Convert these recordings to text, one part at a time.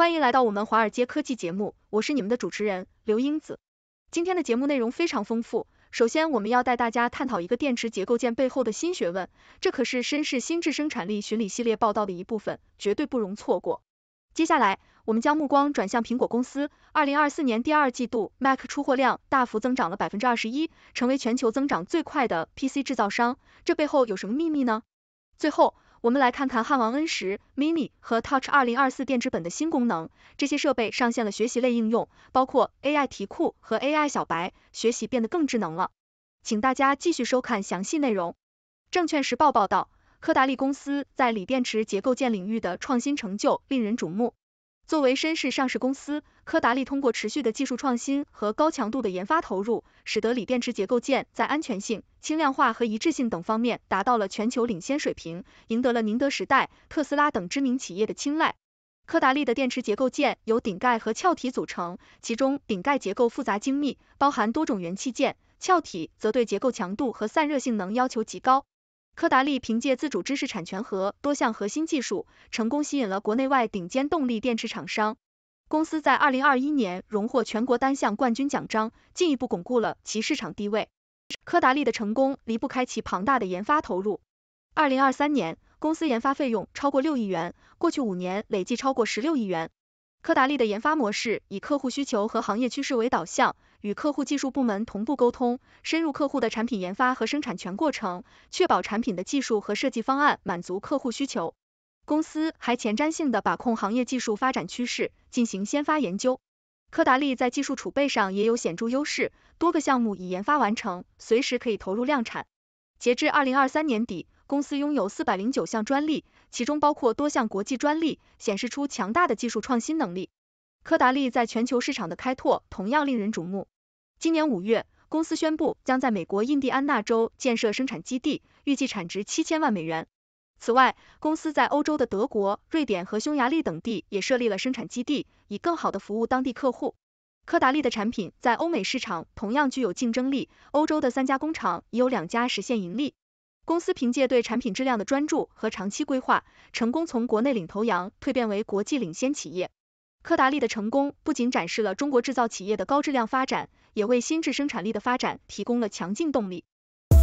欢迎来到我们华尔街科技节目，我是你们的主持人刘英子。今天的节目内容非常丰富，首先我们要带大家探讨一个电池结构件背后的新学问，这可是绅士心智生产力巡礼系列报道的一部分，绝对不容错过。接下来，我们将目光转向苹果公司，2024年第二季度 Mac 出货量大幅增长了 21%， 成为全球增长最快的 PC 制造商，这背后有什么秘密呢？最后，我们来看看汉王 N10 Mini 和 Touch 2024电池本的新功能，这些设备上线了学习类应用，包括 AI 题库和 AI 小白，学习变得更智能了。请大家继续收看详细内容。证券时报报道，柯达利公司在锂电池结构件领域的创新成就令人瞩目。作为绅士上市公司，柯达利通过持续的技术创新和高强度的研发投入，使得锂电池结构件在安全性、轻量化和一致性等方面达到了全球领先水平，赢得了宁德时代、特斯拉等知名企业的青睐。柯达利的电池结构件由顶盖和壳体组成，其中顶盖结构复杂精密，包含多种元器件，壳体则对结构强度和散热性能要求极高。柯达利凭借自主知识产权和多项核心技术，成功吸引了国内外顶尖动力电池厂商。公司在2021年荣获全国单项冠军奖章，进一步巩固了其市场地位。柯达利的成功离不开其庞大的研发投入。2023年，公司研发费用超过6亿元，过去5年累计超过16亿元。柯达利的研发模式以客户需求和行业趋势为导向，与客户技术部门同步沟通，深入客户的产品研发和生产全过程，确保产品的技术和设计方案满足客户需求。公司还前瞻性地把控行业技术发展趋势，进行先发研究。柯达利在技术储备上也有显著优势，多个项目已研发完成，随时可以投入量产。截至2023年底，公司拥有409项专利，其中包括多项国际专利，显示出强大的技术创新能力。柯达利在全球市场的开拓同样令人瞩目。今年5月，公司宣布将在美国印第安纳州建设生产基地，预计产值7000万美元。此外，公司在欧洲的德国、瑞典和匈牙利等地也设立了生产基地，以更好地服务当地客户。柯达利的产品在欧美市场同样具有竞争力，欧洲的3家工厂已有2家实现盈利。公司凭借对产品质量的专注和长期规划，成功从国内领头羊蜕变为国际领先企业。柯达利的成功不仅展示了中国制造企业的高质量发展，也为心智生产力的发展提供了强劲动力。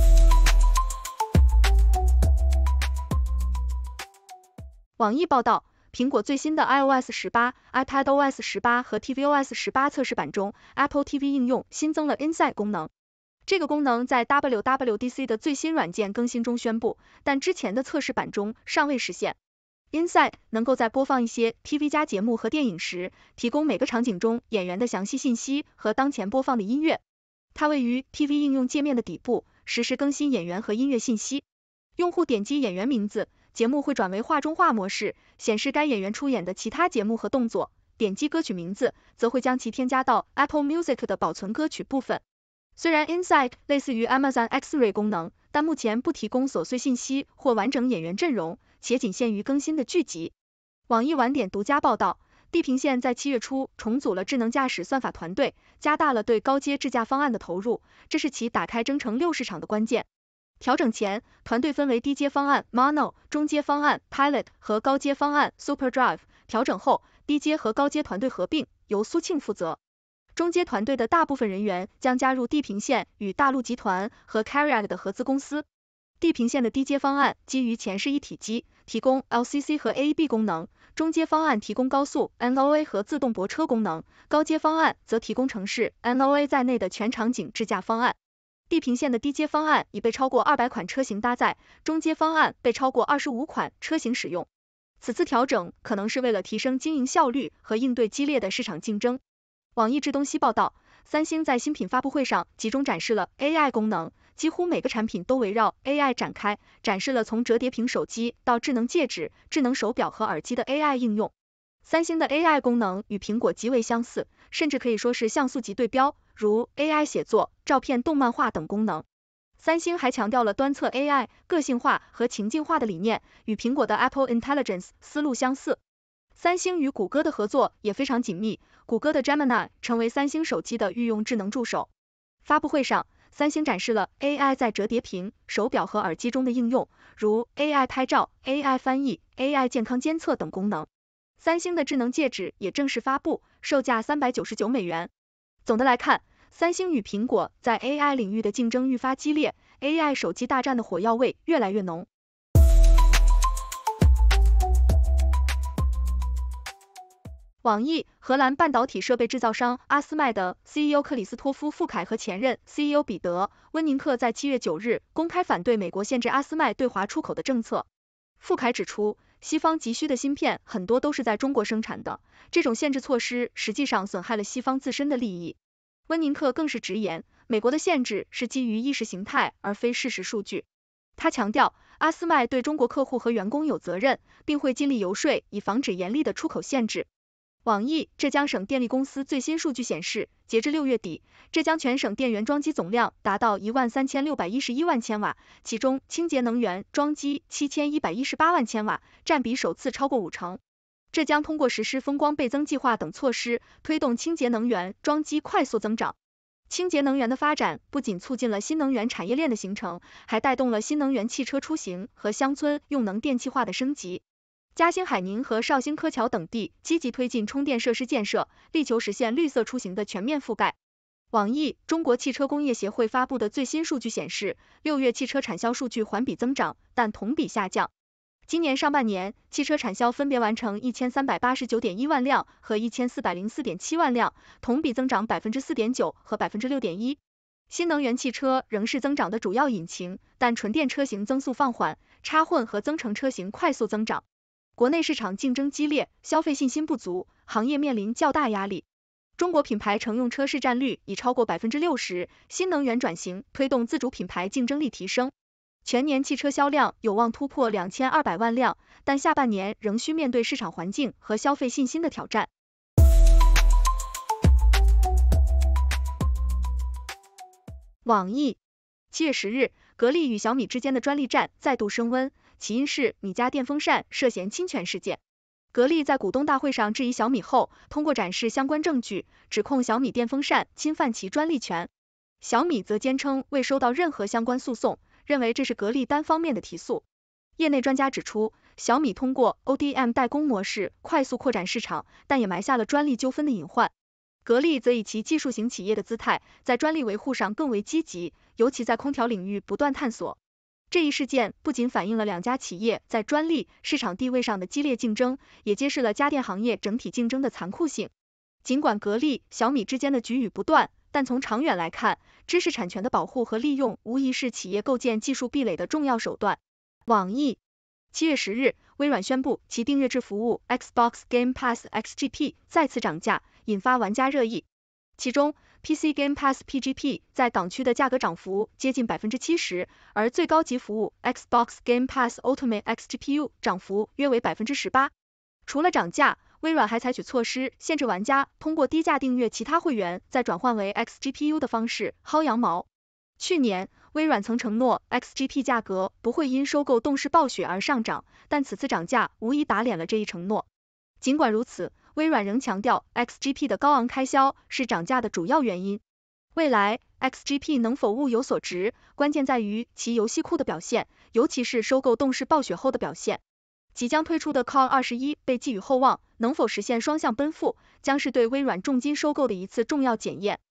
网易报道，苹果最新的 iOS 18、iPadOS 18和 tvOS 18测试版中 ，Apple TV 应用新增了 Insight 功能。这个功能在 WWDC 的最新软件更新中宣布，但之前的测试版中尚未实现。Insight 能够在播放一些 TV 加节目和电影时，提供每个场景中演员的详细信息和当前播放的音乐。它位于 TV 应用界面的底部，实时更新演员和音乐信息。用户点击演员名字，节目会转为画中画模式，显示该演员出演的其他节目和动作。点击歌曲名字，则会将其添加到 Apple Music 的保存歌曲部分。虽然 Insight 类似于 Amazon X-Ray 功能，但目前不提供琐碎信息或完整演员阵容，且仅限于更新的剧集。网易晚点独家报道，地平线在7月初重组了智能驾驶算法团队，加大了对高阶智驾方案的投入，这是其打开征程6市场的关键。调整前，团队分为低阶方案 Mono、中阶方案 Pilot 和高阶方案 Super Drive。调整后，低阶和高阶团队合并，由苏庆负责。中阶团队的大部分人员将加入地平线与大陆集团和 Cariad 的合资公司。地平线的低阶方案基于前视一体机，提供 LCC 和 AEB 功能；中阶方案提供高速 NOA 和自动泊车功能；高阶方案则提供城市 NOA 在内的全场景智驾方案。地平线的低阶方案已被超过200款车型搭载，中阶方案被超过25款车型使用。此次调整可能是为了提升经营效率和应对激烈的市场竞争。网易智东西报道，三星在新品发布会上集中展示了 AI 功能，几乎每个产品都围绕 AI 展开，展示了从折叠屏手机到智能戒指、智能手表和耳机的 AI 应用。三星的 AI 功能与苹果极为相似，甚至可以说是像素级对标，如 AI 写作、照片动漫化等功能。三星还强调了端侧 AI 个性化和情境化的理念，与苹果的 Apple Intelligence 思路相似。三星与谷歌的合作也非常紧密，谷歌的 Gemini 成为三星手机的御用智能助手。发布会上，三星展示了 AI 在折叠屏、手表和耳机中的应用，如 AI 拍照、AI 翻译、AI 健康监测等功能。 三星的智能戒指也正式发布，售价$399。总的来看，三星与苹果在 AI 领域的竞争愈发激烈， AI 手机大战的火药味越来越浓。网易、荷兰半导体设备制造商阿斯麦的 CEO 克里斯托夫·富凯和前任 CEO 彼得·温宁克在7月9日公开反对美国限制阿斯麦对华出口的政策。富凯指出，西方急需的芯片很多都是在中国生产的，这种限制措施实际上损害了西方自身的利益。温宁克更是直言，美国的限制是基于意识形态而非事实数据。他强调，阿斯麦对中国客户和员工有责任，并会尽力游说以防止严厉的出口限制。网易浙江省电力公司最新数据显示，截至6月底，浙江全省电源装机总量达到13611万千瓦，其中清洁能源装机7118万千瓦，占比首次超过50%。浙江通过实施风光倍增计划等措施，推动清洁能源装机快速增长。清洁能源的发展不仅促进了新能源产业链的形成，还带动了新能源汽车出行和乡村用能电气化的升级。嘉兴海宁和绍兴柯桥等地积极推进充电设施建设，力求实现绿色出行的全面覆盖。网易中国汽车工业协会发布的最新数据显示，6月汽车产销数据环比增长，但同比下降。今年上半年，汽车产销分别完成1389.1万辆和1404.7万辆，同比增长4.9%和6.1%。新能源汽车仍是增长的主要引擎，但纯电车型增速放缓，插混和增程车型快速增长。国内市场竞争激烈，消费信心不足，行业面临较大压力。中国品牌乘用车市占率已超过60%，新能源转型推动自主品牌竞争力提升。全年汽车销量有望突破2200万辆，但下半年仍需面对市场环境和消费信心的挑战。网易7月10日，格力与小米之间的专利战再度升温，起因是米家电风扇涉嫌侵权事件。格力在股东大会上质疑小米后，通过展示相关证据，指控小米电风扇侵犯其专利权。小米则坚称未收到任何相关诉讼，认为这是格力单方面的提诉。业内专家指出，小米通过 ODM 代工模式快速扩展市场，但也埋下了专利纠纷的隐患。格力则以其技术型企业的姿态，在专利维护上更为积极，尤其在空调领域不断探索。这一事件不仅反映了两家企业在专利市场地位上的激烈竞争，也揭示了家电行业整体竞争的残酷性。尽管格力、小米之间的局域不断，但从长远来看，知识产权的保护和利用无疑是企业构建技术壁垒的重要手段。网易7月10日，微软宣布其订阅制服务 Xbox Game Pass XGP 再次涨价，引发玩家热议。其中 PC Game Pass PGP 在港区的价格涨幅接近70%，而最高级服务 Xbox Game Pass Ultimate XGPU 涨幅约为18%。除了涨价，微软还采取措施限制玩家通过低价订阅其他会员再转换为 XGPU 的方式薅羊毛。去年，微软曾承诺 XGP 价格不会因收购动视暴雪而上涨，但此次涨价无疑打脸了这一承诺。尽管如此，微软仍强调 XGP 的高昂开销是涨价的主要原因。未来 XGP 能否物有所值，关键在于其游戏库的表现，尤其是收购动视暴雪后的表现。即将推出的 Core 21被寄予厚望，能否实现双向奔赴，将是对微软重金收购的一次重要检验。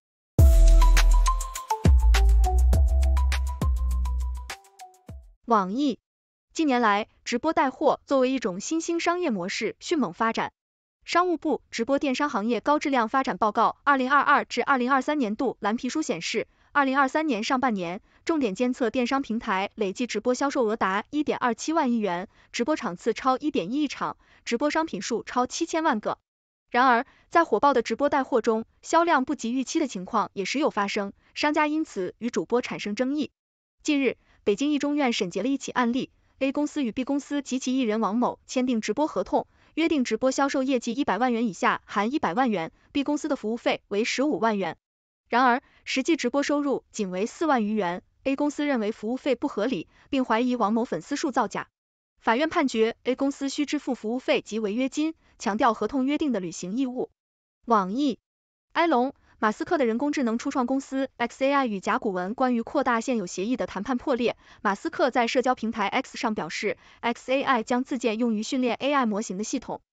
网易近年来，直播带货作为一种新兴商业模式迅猛发展。商务部直播电商行业高质量发展报告2022至2023年度蓝皮书显示，2023年上半年，重点监测电商平台累计直播销售额达 1.27 万亿元，直播场次超 1.1 亿场，直播商品数超7000万个。然而，在火爆的直播带货中，销量不及预期的情况也时有发生，商家因此与主播产生争议。近日，北京一中院审结了一起案例， A 公司与 B 公司及其艺人王某签订直播合同，约定直播销售业绩100万元以下含100万元 ，B 公司的服务费为15万元。然而，实际直播收入仅为4万余元， A 公司认为服务费不合理，并怀疑王某粉丝数造假。法院判决 A 公司需支付服务费及违约金，强调合同约定的履行义务。网易埃隆马斯克的人工智能初创公司 xAI 与甲骨文关于扩大现有协议的谈判破裂。马斯克在社交平台 X 上表示， xAI 将自建用于训练 AI 模型的系统。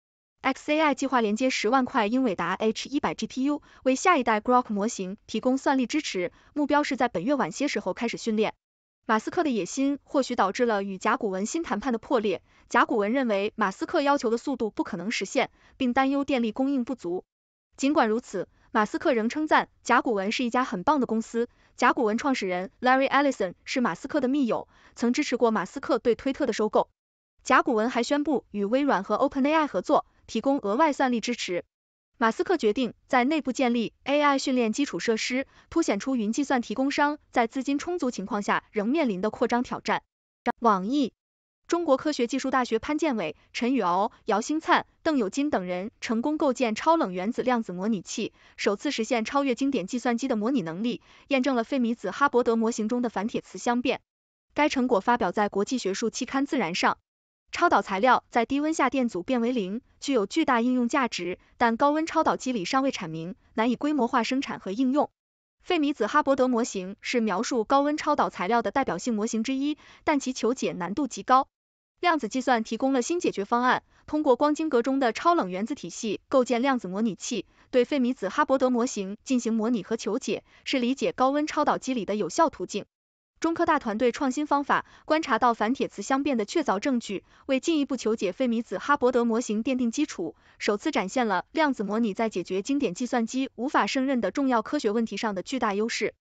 xAI 计划连接10万块英伟达 H100 GPU， 为下一代 Grok 模型提供算力支持，目标是在本月晚些时候开始训练。马斯克的野心或许导致了与甲骨文新谈判的破裂，甲骨文认为马斯克要求的速度不可能实现，并担忧电力供应不足。尽管如此，马斯克仍称赞甲骨文是一家很棒的公司。甲骨文创始人 Larry Ellison 是马斯克的密友，曾支持过马斯克对推特的收购。甲骨文还宣布与微软和 OpenAI 合作，提供额外算力支持。马斯克决定在内部建立 AI 训练基础设施，凸显出云计算提供商在资金充足情况下仍面临的扩张挑战。网易中国科学技术大学潘建伟、陈宇敖、姚星灿、邓有金等人成功构建超冷原子量子模拟器，首次实现超越经典计算机的模拟能力，验证了费米子哈伯德模型中的反铁磁相变。该成果发表在国际学术期刊《自然》上。超导材料在低温下电阻变为零，具有巨大应用价值，但高温超导机理尚未阐明，难以规模化生产和应用。费米子哈伯德模型是描述高温超导材料的代表性模型之一，但其求解难度极高。量子计算提供了新解决方案，通过光晶格中的超冷原子体系构建量子模拟器，对费米子哈伯德模型进行模拟和求解，是理解高温超导机理的有效途径。中科大团队创新方法，观察到反铁磁相变的确凿证据，为进一步求解费米子哈伯德模型奠定基础，首次展现了量子模拟在解决经典计算机无法胜任的重要科学问题上的巨大优势。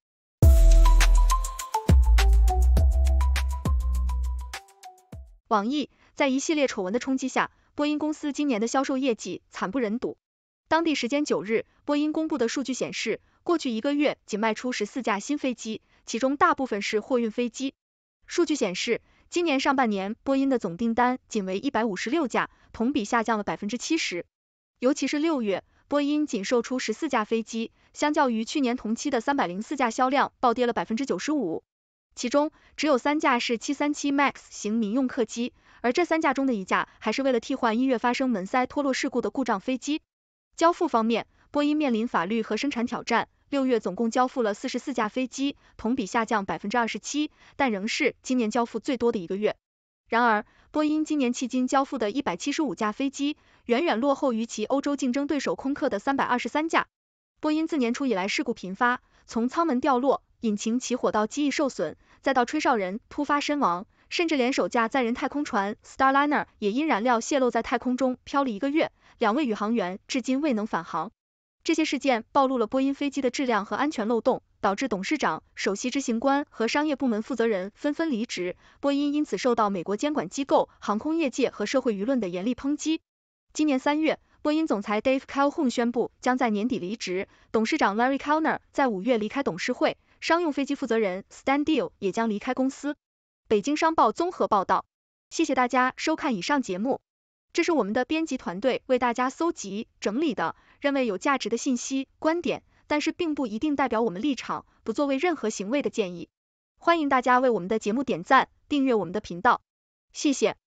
网易在一系列丑闻的冲击下，波音公司今年的销售业绩惨不忍睹。当地时间9日，波音公布的数据显示，过去1个月仅卖出14架新飞机，其中大部分是货运飞机。数据显示，今年上半年波音的总订单仅为156架，同比下降了 70%。尤其是6月，波音仅售出14架飞机，相较于去年同期的304架销量暴跌了 95%。其中只有3架是737 MAX 型民用客机，而这3架中的1架还是为了替换1月发生门塞脱落事故的故障飞机。交付方面，波音面临法律和生产挑战，6月总共交付了44架飞机，同比下降 27%， 但仍是今年交付最多的一个月。然而，波音今年迄今交付的175架飞机，远远落后于其欧洲竞争对手空客的323架。波音自年初以来事故频发，从舱门掉落、引擎起火到机翼受损，再到吹哨人突发身亡，甚至连首架载人太空船 Starliner 也因燃料泄漏在太空中飘了1个月，2位宇航员至今未能返航。这些事件暴露了波音飞机的质量和安全漏洞，导致董事长、首席执行官和商业部门负责人纷纷离职，波音因此受到美国监管机构、航空业界和社会舆论的严厉抨击。今年3月，波音总裁 Dave Calhoun 宣布将在年底离职，董事长 Larry Kellner 在5月离开董事会，商用飞机负责人 Stan Deal 也将离开公司。北京商报综合报道。谢谢大家收看以上节目，这是我们的编辑团队为大家搜集整理的认为有价值的信息、观点，但是并不一定代表我们立场，不作为任何行为的建议。欢迎大家为我们的节目点赞、订阅我们的频道，谢谢。